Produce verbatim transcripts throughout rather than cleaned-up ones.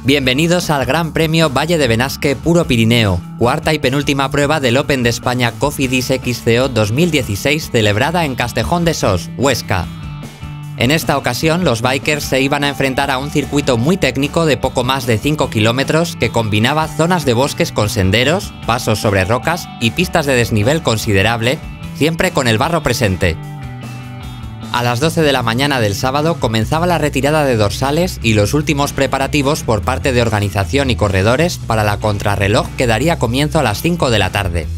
Bienvenidos al Gran Premio Valle de Benasque Puro Pirineo, cuarta y penúltima prueba del Open de España Cofidis X C O dos mil dieciséis celebrada en Castejón de Sos, Huesca. En esta ocasión, los bikers se iban a enfrentar a un circuito muy técnico de poco más de cinco kilómetros que combinaba zonas de bosques con senderos, pasos sobre rocas y pistas de desnivel considerable, siempre con el barro presente. A las doce de la mañana del sábado comenzaba la retirada de dorsales y los últimos preparativos por parte de organización y corredores para la contrarreloj que daría comienzo a las cinco de la tarde.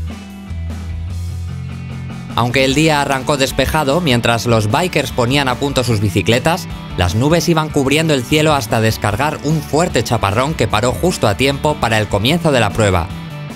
Aunque el día arrancó despejado, mientras los bikers ponían a punto sus bicicletas, las nubes iban cubriendo el cielo hasta descargar un fuerte chaparrón que paró justo a tiempo para el comienzo de la prueba.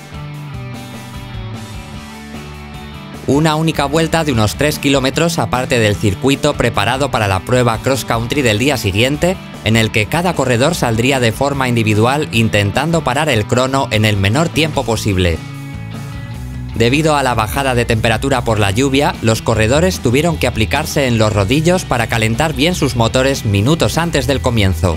Una única vuelta de unos tres kilómetros aparte del circuito preparado para la prueba cross country del día siguiente, en el que cada corredor saldría de forma individual intentando parar el crono en el menor tiempo posible. Debido a la bajada de temperatura por la lluvia, los corredores tuvieron que aplicarse en los rodillos para calentar bien sus motores minutos antes del comienzo.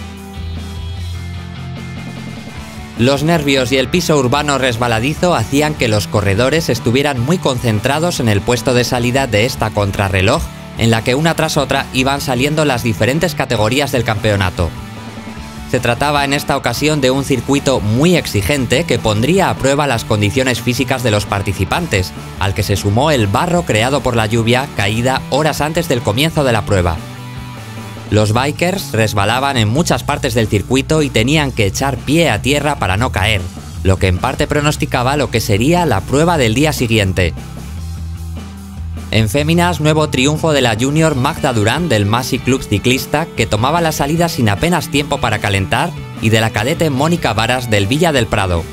Los nervios y el piso urbano resbaladizo hacían que los corredores estuvieran muy concentrados en el puesto de salida de esta contrarreloj, en la que una tras otra iban saliendo las diferentes categorías del campeonato. Se trataba en esta ocasión de un circuito muy exigente que pondría a prueba las condiciones físicas de los participantes, al que se sumó el barro creado por la lluvia caída horas antes del comienzo de la prueba. Los bikers resbalaban en muchas partes del circuito y tenían que echar pie a tierra para no caer, lo que en parte pronosticaba lo que sería la prueba del día siguiente. En féminas, nuevo triunfo de la junior Magda Durán del Masi Club Ciclista, que tomaba la salida sin apenas tiempo para calentar, y de la cadete Mónica Varas del Villa del Prado.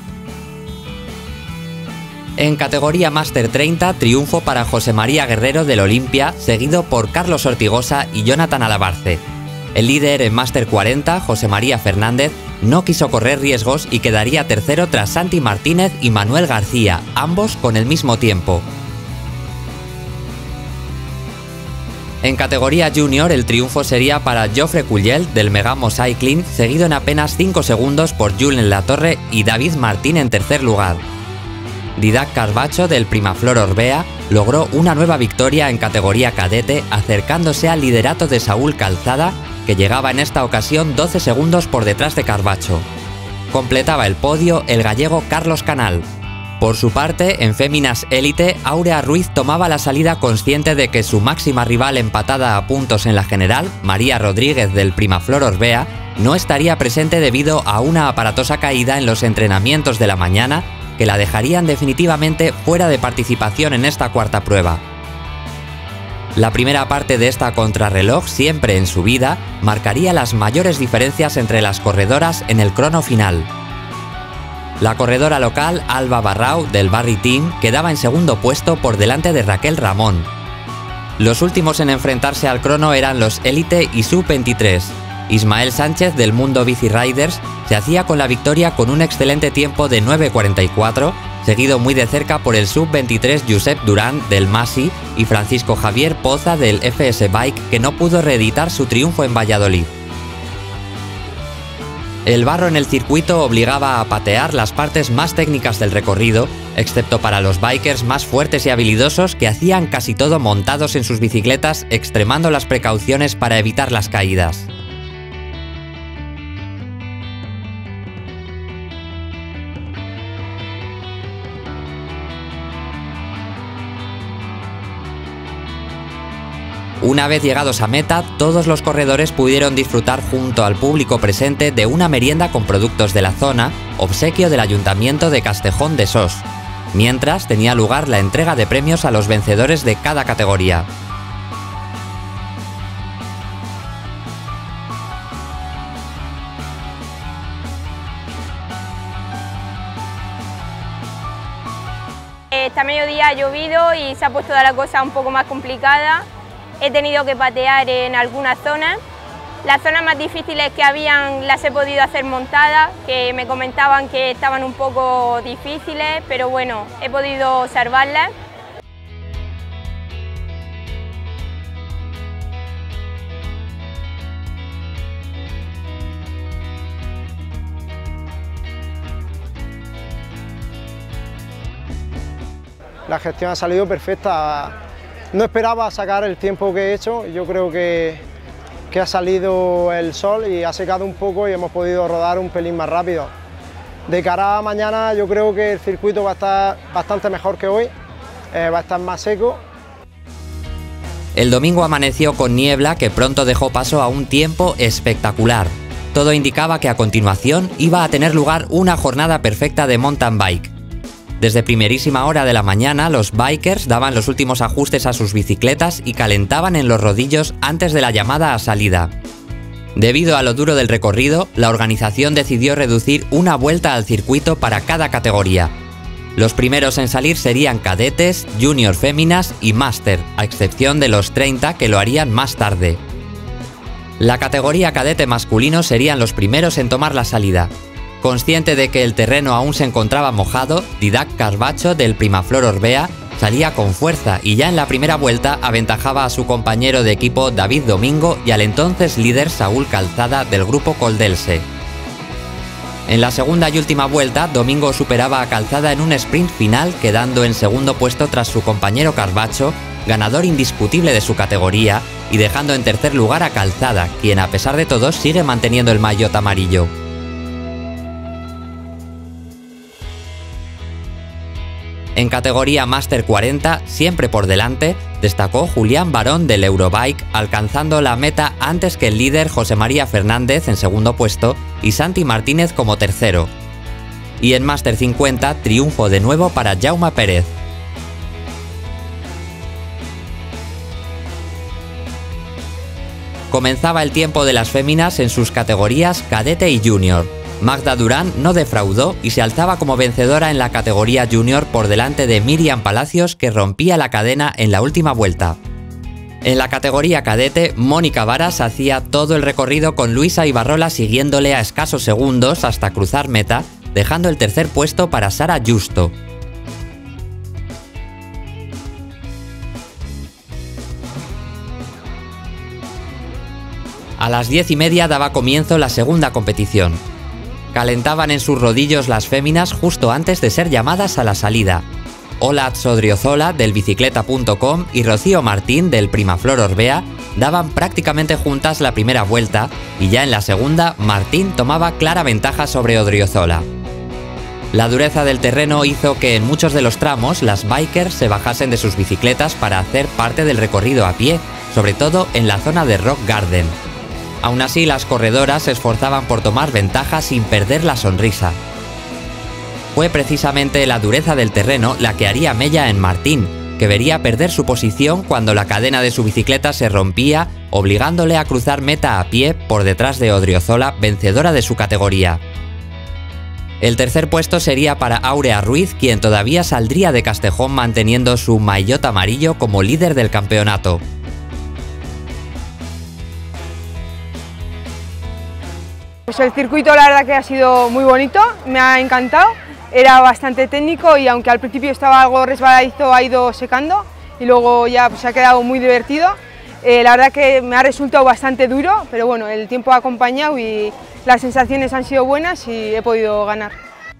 En categoría Máster treinta, triunfo para José María Guerrero del Olimpia, seguido por Carlos Ortigosa y Jonathan Alabarce. El líder en Máster cuarenta, José María Fernández, no quiso correr riesgos y quedaría tercero tras Santi Martínez y Manuel García, ambos con el mismo tiempo. En categoría Junior, el triunfo sería para Jofre Cuyel del Megamo Cycling, seguido en apenas cinco segundos por Julen Latorre y David Martín en tercer lugar. Didac Carbacho del Primaflor Orbea logró una nueva victoria en categoría cadete, acercándose al liderato de Saúl Calzada, que llegaba en esta ocasión doce segundos por detrás de Carbacho. Completaba el podio el gallego Carlos Canal. Por su parte, en féminas élite, Áurea Ruiz tomaba la salida consciente de que su máxima rival empatada a puntos en la general, María Rodríguez del Primaflor Orbea, no estaría presente debido a una aparatosa caída en los entrenamientos de la mañana, que la dejarían definitivamente fuera de participación en esta cuarta prueba. La primera parte de esta contrarreloj, siempre en subida, marcaría las mayores diferencias entre las corredoras en el crono final. La corredora local, Alba Barrau del Barry Team, quedaba en segundo puesto por delante de Raquel Ramón. Los últimos en enfrentarse al crono eran los élite y sub veintitrés. Ismael Sánchez del Mundo Bici Riders se hacía con la victoria con un excelente tiempo de nueve cuarenta y cuatro, seguido muy de cerca por el sub veintitrés Josep Durán del Masi y Francisco Javier Poza del F S Bike, que no pudo reeditar su triunfo en Valladolid. El barro en el circuito obligaba a patear las partes más técnicas del recorrido, excepto para los bikers más fuertes y habilidosos que hacían casi todo montados en sus bicicletas, extremando las precauciones para evitar las caídas. Una vez llegados a meta, todos los corredores pudieron disfrutar junto al público presente de una merienda con productos de la zona, obsequio del Ayuntamiento de Castejón de Sos, mientras tenía lugar la entrega de premios a los vencedores de cada categoría. Esta mediodía ha llovido y se ha puesto toda la cosa un poco más complicada. He tenido que patear en algunas zonas. Las zonas más difíciles que habían las he podido hacer montadas, que me comentaban que estaban un poco difíciles, pero bueno, he podido salvarlas. la gestión ha salido perfecta. No esperaba sacar el tiempo que he hecho, yo creo que, que ha salido el sol y ha secado un poco y hemos podido rodar un pelín más rápido. De cara a mañana yo creo que el circuito va a estar bastante mejor que hoy, eh, va a estar más seco. El domingo amaneció con niebla que pronto dejó paso a un tiempo espectacular. Todo indicaba que a continuación iba a tener lugar una jornada perfecta de mountain bike. Desde primerísima hora de la mañana, los bikers daban los últimos ajustes a sus bicicletas y calentaban en los rodillos antes de la llamada a salida. Debido a lo duro del recorrido, la organización decidió reducir una vuelta al circuito para cada categoría. Los primeros en salir serían cadetes, junior féminas y máster, a excepción de los treinta que lo harían más tarde. La categoría cadete masculino serían los primeros en tomar la salida. Consciente de que el terreno aún se encontraba mojado, Didac Carbacho del Primaflor Orbea salía con fuerza y ya en la primera vuelta aventajaba a su compañero de equipo David Domingo y al entonces líder Saúl Calzada del grupo Coldelse. En la segunda y última vuelta, Domingo superaba a Calzada en un sprint final, quedando en segundo puesto tras su compañero Carbacho, ganador indiscutible de su categoría, y dejando en tercer lugar a Calzada, quien a pesar de todo sigue manteniendo el maillot amarillo. En categoría Máster cuarenta, siempre por delante, destacó Julián Barón del Eurobike, alcanzando la meta antes que el líder José María Fernández en segundo puesto y Santi Martínez como tercero. Y en Máster cincuenta, triunfo de nuevo para Jaume Pérez. Comenzaba el tiempo de las féminas en sus categorías cadete y junior. Magda Durán no defraudó y se alzaba como vencedora en la categoría junior por delante de Miriam Palacios, que rompía la cadena en la última vuelta. En la categoría cadete, Mónica Varas hacía todo el recorrido con Luisa Ibarrola siguiéndole a escasos segundos hasta cruzar meta, dejando el tercer puesto para Sara Justo. A las diez y media daba comienzo la segunda competición. Calentaban en sus rodillos las féminas justo antes de ser llamadas a la salida. Olatz Odriozola del bicicleta punto com y Rocío Martín del Primaflor Orbea daban prácticamente juntas la primera vuelta y ya en la segunda Martín tomaba clara ventaja sobre Odriozola. La dureza del terreno hizo que en muchos de los tramos las bikers se bajasen de sus bicicletas para hacer parte del recorrido a pie, sobre todo en la zona de Rock Garden. Aún así, las corredoras se esforzaban por tomar ventaja sin perder la sonrisa. Fue precisamente la dureza del terreno la que haría mella en Martín, que vería perder su posición cuando la cadena de su bicicleta se rompía, obligándole a cruzar meta a pie por detrás de Odriozola, vencedora de su categoría. El tercer puesto sería para Aurea Ruiz, quien todavía saldría de Castejón manteniendo su maillot amarillo como líder del campeonato. Pues el circuito la verdad que ha sido muy bonito, me ha encantado, era bastante técnico y aunque al principio estaba algo resbaladizo ha ido secando y luego ya pues, se ha quedado muy divertido. Eh, la verdad que me ha resultado bastante duro, pero bueno, el tiempo ha acompañado y las sensaciones han sido buenas y he podido ganar.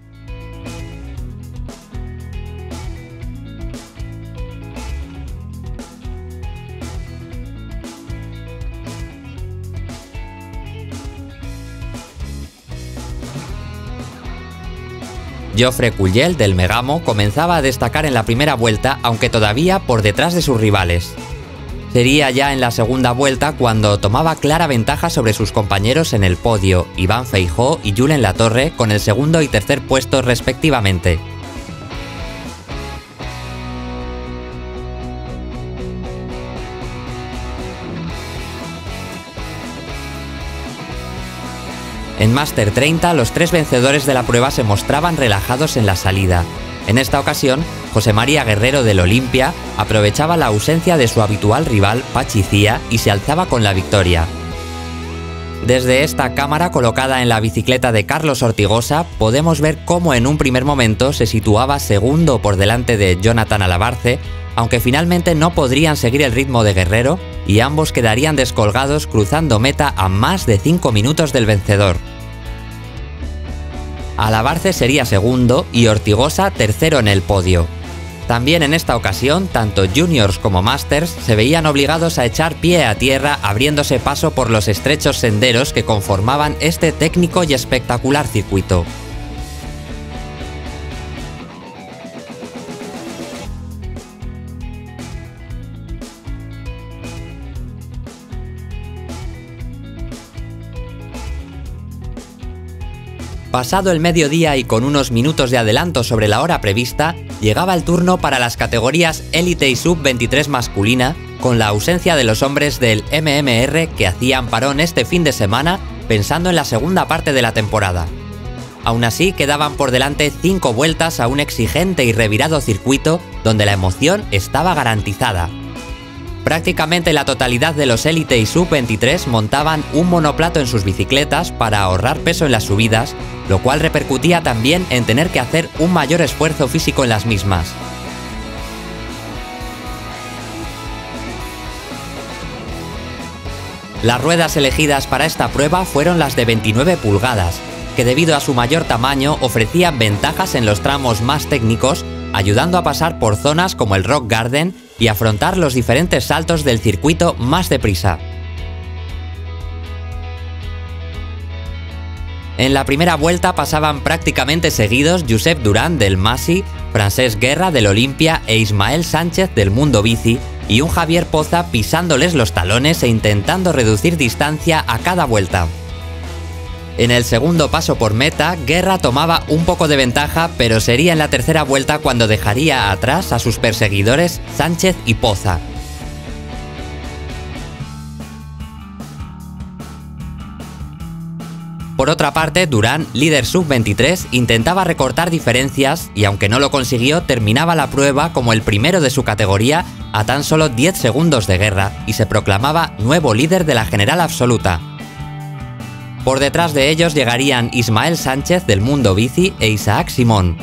Jofre Cuyel del Megamo comenzaba a destacar en la primera vuelta, aunque todavía por detrás de sus rivales. Sería ya en la segunda vuelta cuando tomaba clara ventaja sobre sus compañeros en el podio, Iván Feijó y Julen Latorre, con el segundo y tercer puesto respectivamente. En Máster treinta, los tres vencedores de la prueba se mostraban relajados en la salida. En esta ocasión, José María Guerrero del Olimpia aprovechaba la ausencia de su habitual rival, Pachi Cía, y se alzaba con la victoria. Desde esta cámara colocada en la bicicleta de Carlos Ortigosa, podemos ver cómo en un primer momento se situaba segundo por delante de Jonathan Alabarce, aunque finalmente no podrían seguir el ritmo de Guerrero y ambos quedarían descolgados cruzando meta a más de cinco minutos del vencedor. Alabarce sería segundo y Ortigosa tercero en el podio. También en esta ocasión, tanto juniors como masters se veían obligados a echar pie a tierra abriéndose paso por los estrechos senderos que conformaban este técnico y espectacular circuito. Pasado el mediodía y con unos minutos de adelanto sobre la hora prevista, llegaba el turno para las categorías Élite y Sub veintitrés masculina, con la ausencia de los hombres del M M R que hacían parón este fin de semana pensando en la segunda parte de la temporada. Aún así, quedaban por delante cinco vueltas a un exigente y revirado circuito donde la emoción estaba garantizada. Prácticamente la totalidad de los Élite y Sub veintitrés montaban un monoplato en sus bicicletas para ahorrar peso en las subidas, lo cual repercutía también en tener que hacer un mayor esfuerzo físico en las mismas. Las ruedas elegidas para esta prueba fueron las de veintinueve pulgadas, que debido a su mayor tamaño ofrecían ventajas en los tramos más técnicos, ayudando a pasar por zonas como el Rock Garden y afrontar los diferentes saltos del circuito más deprisa. En la primera vuelta pasaban prácticamente seguidos Josep Durán del Masi, Francesc Guerra del Olimpia e Ismael Sánchez del Mundo Bici, y un Javier Poza pisándoles los talones e intentando reducir distancia a cada vuelta. En el segundo paso por meta, Guerra tomaba un poco de ventaja, pero sería en la tercera vuelta cuando dejaría atrás a sus perseguidores Sánchez y Poza. Por otra parte, Durán, líder sub veintitrés, intentaba recortar diferencias y aunque no lo consiguió, terminaba la prueba como el primero de su categoría a tan solo diez segundos de Guerra y se proclamaba nuevo líder de la general absoluta. Por detrás de ellos llegarían Ismael Sánchez del Mundo Bici e Isaac Simón.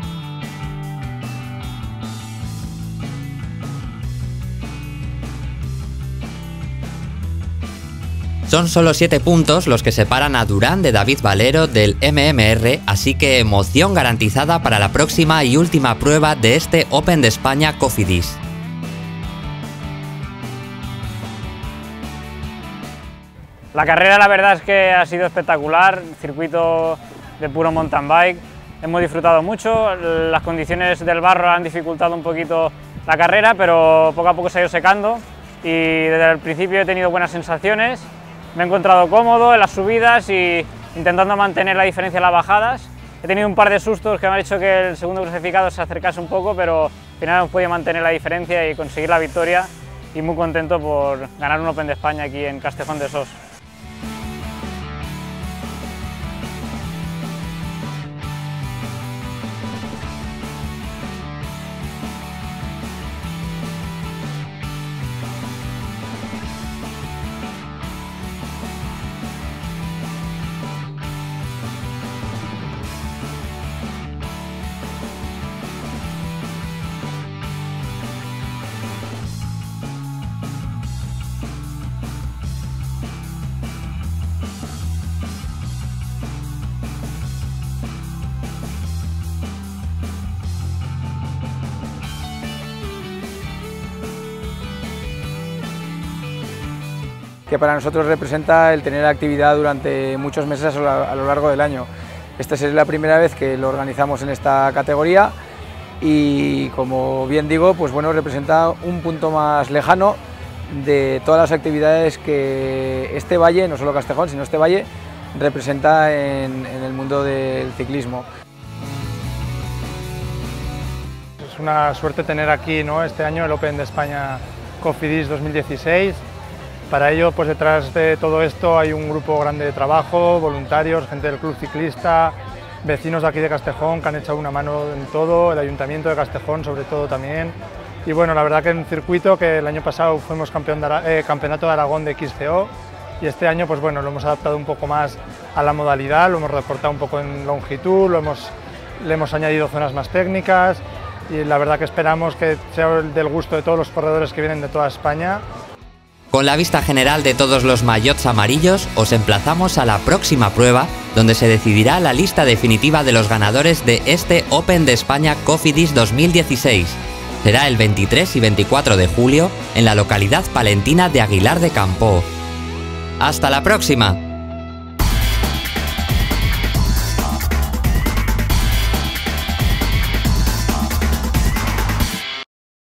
Son solo siete puntos los que separan a Durán de David Valero del M M R, así que emoción garantizada para la próxima y última prueba de este Open de España Cofidis. La carrera la verdad es que ha sido espectacular, circuito de puro mountain bike, hemos disfrutado mucho, las condiciones del barro han dificultado un poquito la carrera, pero poco a poco se ha ido secando y desde el principio he tenido buenas sensaciones, me he encontrado cómodo en las subidas y intentando mantener la diferencia en las bajadas. He tenido un par de sustos que me han hecho que el segundo clasificado se acercase un poco, pero al final hemos podido mantener la diferencia y conseguir la victoria y muy contento por ganar un Open de España aquí en Castejón de Sos. Que para nosotros representa el tener actividad durante muchos meses a lo largo del año. Esta es la primera vez que lo organizamos en esta categoría y, como bien digo, pues bueno, representa un punto más lejano de todas las actividades que este valle, no solo Castejón, sino este valle, representa en, en el mundo del ciclismo. Es una suerte tener aquí, ¿no?, este año el Open de España Cofidis dos mil dieciséis. Para ello, pues detrás de todo esto hay un grupo grande de trabajo, voluntarios, gente del club ciclista, vecinos de aquí de Castejón que han echado una mano en todo, el Ayuntamiento de Castejón sobre todo también. Y bueno, la verdad que en un circuito que el año pasado fuimos campeón de, eh, campeonato de Aragón de X C O y este año pues bueno, lo hemos adaptado un poco más a la modalidad, lo hemos recortado un poco en longitud, lo hemos, le hemos añadido zonas más técnicas y la verdad que esperamos que sea del gusto de todos los corredores que vienen de toda España. Con la vista general de todos los maillots amarillos, os emplazamos a la próxima prueba, donde se decidirá la lista definitiva de los ganadores de este Open de España Cofidis dos mil dieciséis. será el veintitrés y veinticuatro de julio en la localidad palentina de Aguilar de Campoo. ¡Hasta la próxima!